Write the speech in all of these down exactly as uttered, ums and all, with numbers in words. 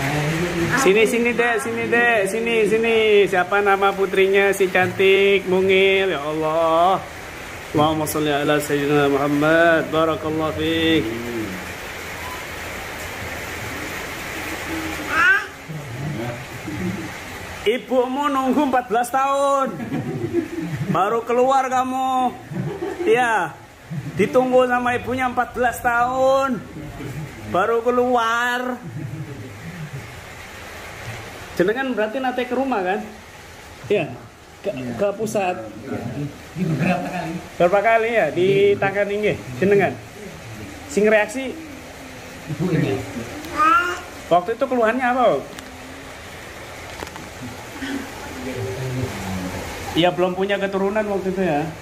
Sini sini dek, sini dek, sini sini. Siapa nama putrinya si cantik mungil? Ya Allah. Allahumma sholli ala sayyidina Muhammad. Barakallahu fiik. Ibumu nunggu empat belas tahun. Baru keluar kamu. Iya. Ditunggu sama ibunya empat belas tahun. Baru keluar. Jenengan berarti nate ke rumah kan? Iya. Ke, ke pusat. Di beberapa kali. Berapa kali ya di tangan ini jenengan? Sing reaksi Ibu ini. waktu itu keluhannya apa? Iya belum punya keturunan waktu itu ya.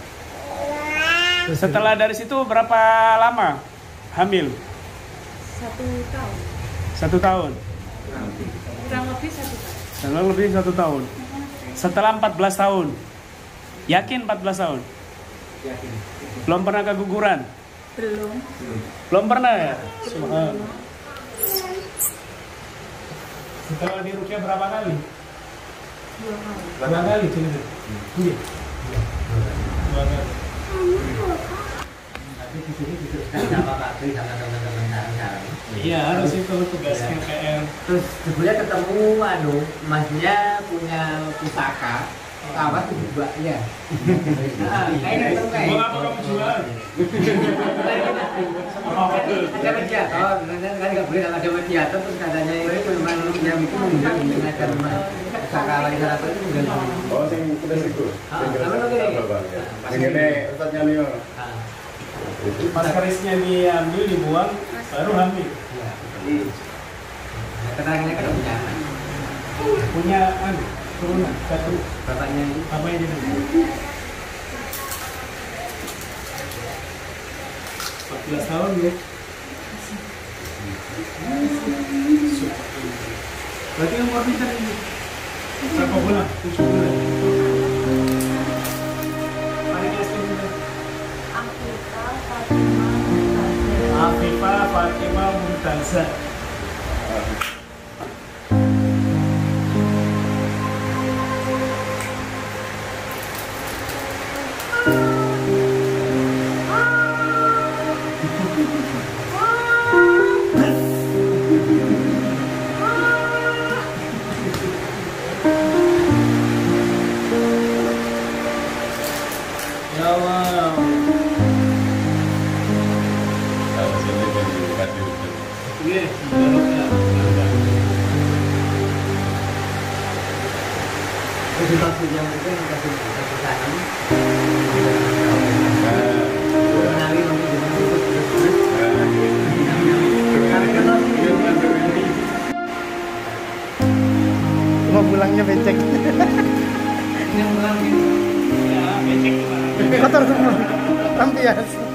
Setelah dari situ berapa lama hamil? Satu tahun. Satu tahun. Kurang lebih satu tahun. Kurang lebih satu tahun. Setelah empat belas tahun. Yakin empat belas tahun? Yakin. Belum pernah keguguran? Belum. Belum pernah ya? Subhanallah. Setelah dirukyah berapa kali? Dua kali. Dua kali jenengan. Iya. Dua kali. Tapi di sini diteruskan sama Pak Tri sama teman-teman sarang-sarang. Iya harus itu tugasnya P R. Terus sebelumnya ketemu anu, masnya punya pusaka. Kawas tuh mbaknya. Ah, kayak gitu kayak. Mau apa kamu jual? Ada mediator, kan nggak boleh ada mediator terus katanya itu memang yang itu menggunakan pusaka lagi satu itu menggunakan. Oh, sing tulis iku. Ah, apa lagi? Sing ngene ustaznya Nio. Pas kerisnya diambil dibuang baru hamil. Iya. Nah, keterangannya kan punya anak. Punya anu turunan satu. Bapaknya itu Apa yang dia? empat belas tahun ya. Berarti umur kita ini berapa bulan? tujuh bulan. Paling asli kita. Afifah Fatimah Mumtazah. Afifah Fatimah Mumtazah. Ya Allah. Kalau sini baju baju. Iya, barokah. konsultasinya mungkin kasih kasih tanam. Nah, Mengenali mungkin dengan itu terus. Mau pulangnya becek. Yang pulang gitu. Ya, becek gimana? Kotor semua. Lampias.